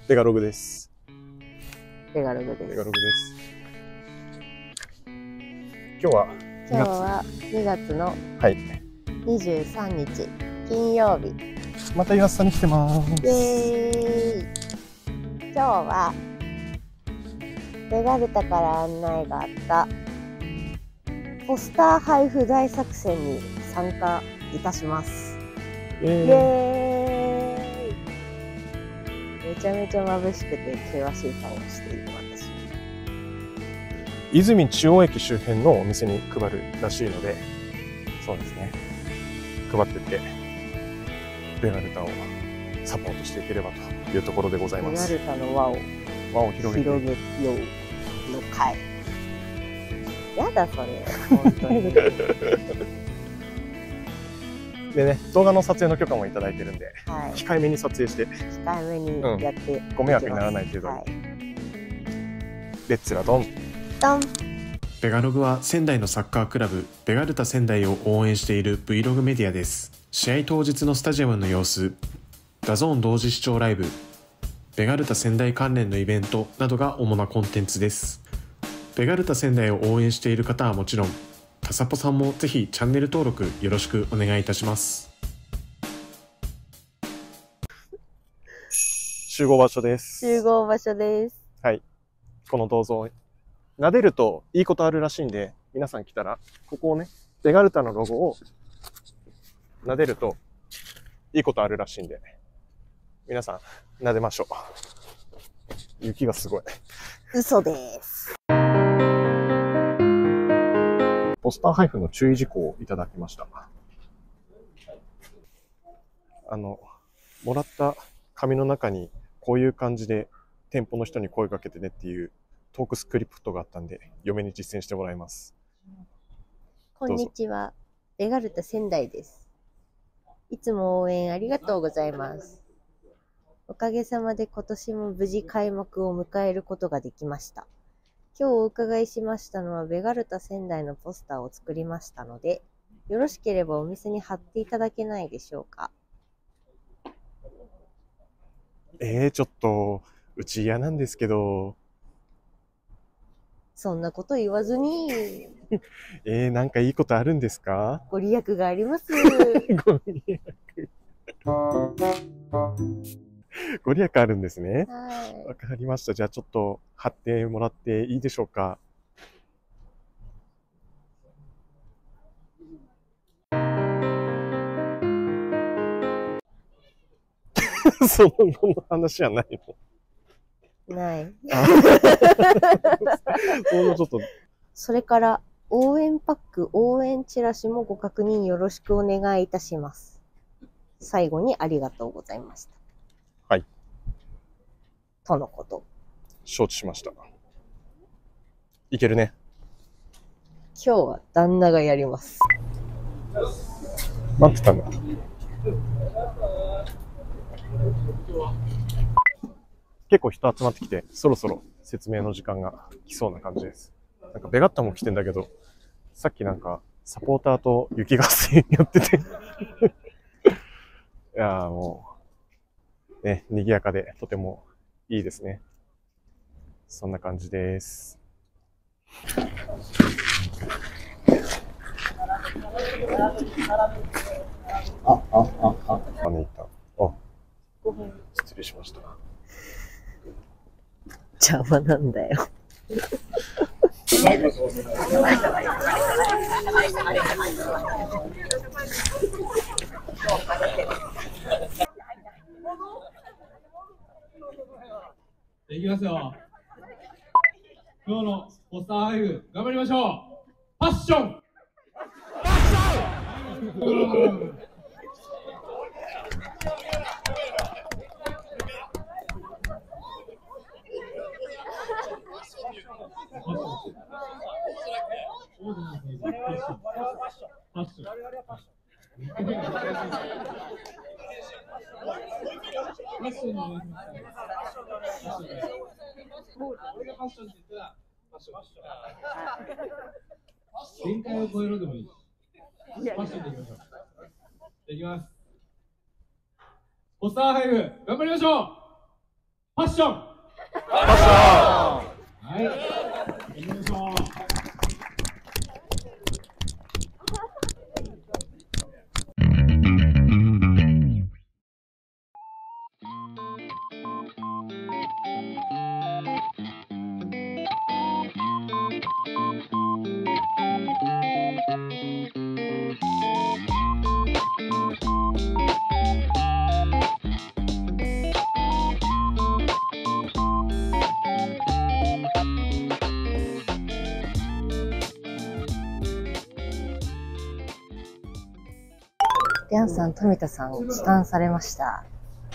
ベガログです。 ベガログです。 ベガログです。今日は 2月のはい 23日金曜日。 また岩瀬さんに来てます。 イエーイ。今日はベガルタから案内があったポスター配布大作戦に参加いたします。イエーイ。めちゃめちゃ眩しくて険しい顔をしている私。 泉中央駅周辺のお店に配るらしいので、そうですね、配ってってベガルタをサポートしていければというところでございます。 ベガルタの輪を広げようの会。やだそれ本当に。 でね、動画の撮影の許可もいただいてるんで、 はい、 控えめに撮影して控えめにやってご迷惑にならない程度に、 はい、 レッツラドンドン。 ベガログは仙台のサッカークラブベガルタ仙台を応援している Vlog メディアです。試合当日のスタジアムの様子、ダゾーン同時視聴ライブ、ベガルタ仙台関連のイベントなどが主なコンテンツです。ベガルタ仙台を応援している方はもちろん、タサポさんもぜひチャンネル登録よろしくお願いいたします。 集合場所です。 集合場所です。 はい。この銅像、撫でるといいことあるらしいんで、皆さん来たら、ここをね、ベガルタのロゴを撫でるといいことあるらしいんで、皆さん撫でましょう。雪がすごい。 嘘です。 ポスター配布の注意事項をいただきました。もらった紙の中にこういう感じで店舗の人に声かけてねっていうトークスクリプトがあったんで、嫁に実践してもらいます。 こんにちは、ベガルタ仙台です。いつも応援ありがとうございます。おかげさまで今年も無事開幕を迎えることができました。今日お伺いしましたのはベガルタ仙台のポスターを作りましたので、よろしければお店に貼っていただけないでしょうか。 ちょっとうち嫌なんですけど。 そんなこと言わずに。 なんかいいことあるんですか？ ご利益があります。 ご利益。ご利益あるんですね。 はい。 わかりました。じゃあちょっと貼ってもらっていいでしょうか。その後の話はないの？ ない。 ちょっと。 それから応援パック、応援チラシもご確認よろしくお願いいたします。最後にありがとうございました。 はい。 とのこと。 承知しました。いけるね。 今日は旦那がやります。 待ってたんだ。結構人集まってきて、そろそろ説明の時間が来そうな感じです。なんかベガッタも来てんだけど、さっきなんかサポーターと雪合戦やってていやーもうね、賑やかでとてもいいですね。そんな感じです。招いた。失礼しました。 邪魔なんだよ。 いきますよ。今日のポスター配布頑張りましょう。パッション。パッション。限界を超えろでもいい。ファッションでいきましょう。いきます。ポスター配布頑張りましょう。 パッション。 パッション。 はい。行きましょう。 リャンさん、富田さん、帰還されました。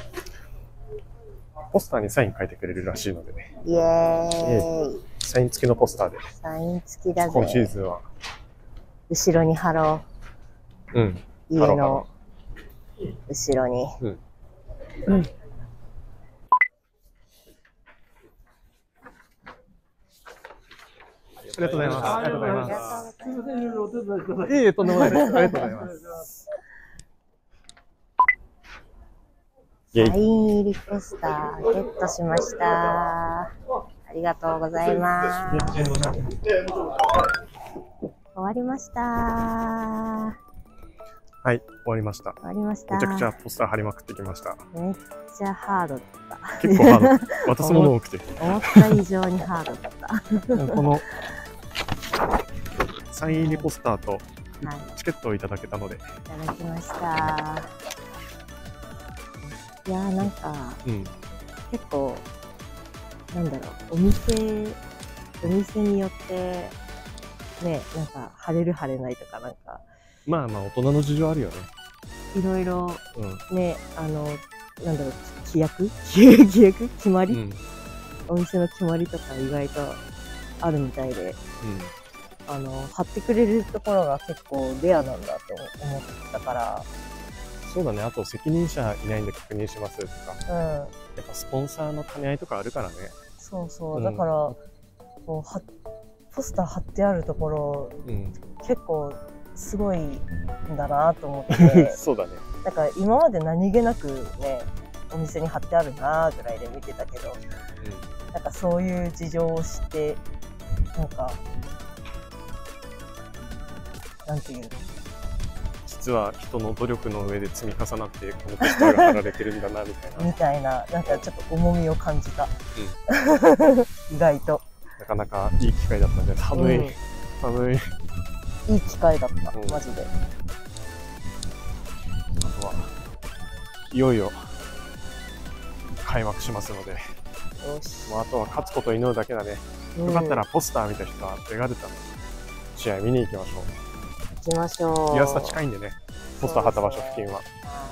ポスターにサイン書いてくれるらしいのでね。 イエーイ。 サイン付きのポスターで。 サイン付きだぜ。 今シーズンは。 後ろに貼ろうん。 う。家の後ろに。 うん。 うん。 ありがとうございます。ありがとうございます。 すみません、いろいろお手伝いください。 いえいえ、とんでもないです。ありがとうございます。 サイン入りポスターゲットしました。ありがとうございます。終わりました。 はい、終わりました。 終わりました。 めちゃくちゃポスター貼りまくってきました。 めっちゃハードだった。 結構ハード。渡すもの多くて。 思った以上にハードだった。 このサイン入りポスターとはい、 チケットをいただけたので、 いただきました。いやーなんか、 うん、 結構なんだろう、お店によってね、なんか晴れる晴れないとかなんかまあまあ大人の事情あるよね。 いろいろうん、 ね、なんだろう、規約決まり、 うん、 お店の決まりとか意外とあるみたいで、貼ってくれるところが結構レアなんだと思ったから、 そうだね。あと責任者いないんで確認しますとか、 うん、 やっぱスポンサーの兼ね合いとかあるからね。 そうそう、だからこうポスター貼ってあるところ、 うん、 結構すごいんだなと思ってそうだね。 だから今まで何気なくね、お店に貼ってあるなぐらいで見てたけど、なんかそういう事情を知って、なんかなんていうの、 実は人の努力の上で積み重なってこのポスターが貼られてるんだなみたいな。 みたいな、なんかちょっと重みを感じた。意外と。 なかなかいい機会だったんで、寒い、 うん、 寒い。 いい機会だった、 うん、 マジで。 あとはいよいよ開幕しますので、 よし。 もうあとは勝つことを祈るだけだね。よかったらポスター見た人はベガルタの試合見に行きましょう。 行きましょう。 イヤスタ近いんでね、ポスター貼った場所付近は。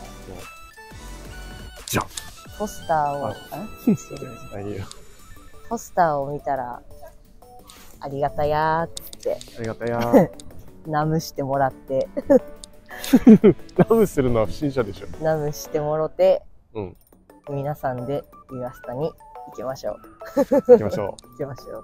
じゃあポスターを、 あ、いいよ。 ポスターを見たら、ありがたやーって。 ありがたやー。 ナムしてもらって。 ナムするのは不審者でしょ。 ナムしてもろて、 うん。 皆さんでイヤスタに行きましょう。 行きましょう。 行きましょう。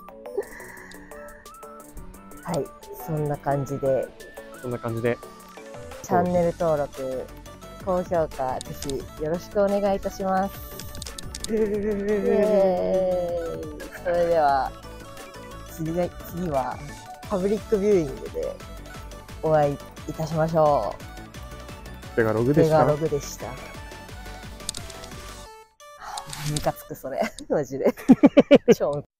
はい、そんな感じで。 そんな感じで。 チャンネル登録、高評価、ぜひよろしくお願いいたします。イエーイ。それでは、次はパブリックビューイングでお会いいたしましょう。 ベガログでした。 ベガログでした。ムカつくそれマジで超